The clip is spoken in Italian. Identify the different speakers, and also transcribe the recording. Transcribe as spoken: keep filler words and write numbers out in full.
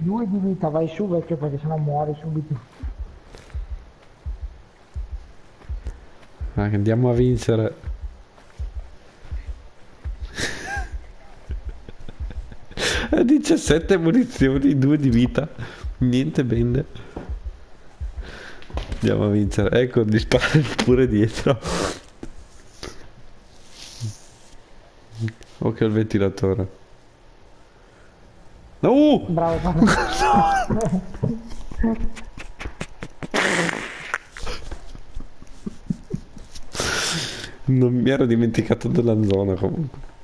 Speaker 1: Due di vita, vai su vecchio perché sennò muori subito.
Speaker 2: Ah, andiamo a vincere. diciassette munizioni, due di vita. Niente bende. Andiamo a vincere. Ecco, gli spara pure dietro. Occhio al ventilatore. Uh!
Speaker 1: Bravo, Paolo.
Speaker 2: Non mi ero dimenticato della zona comunque.